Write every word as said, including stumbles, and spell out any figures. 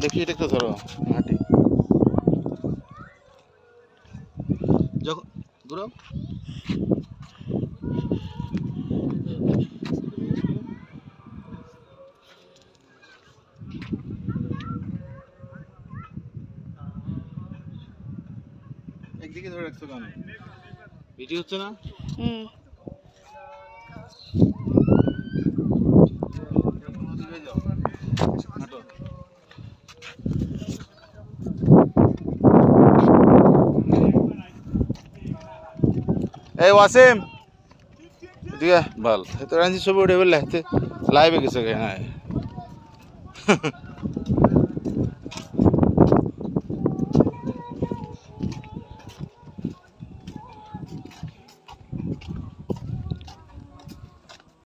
দেখি এটা একটু ধরো মাটি যখন ঘুরো একদিকে ধরে রাখছো কেন ভিডিও হচ্ছে না হুম ए वासिम ठीक है बाल तो रंजी सुबह उठे बोले लाइव है किसे कहना है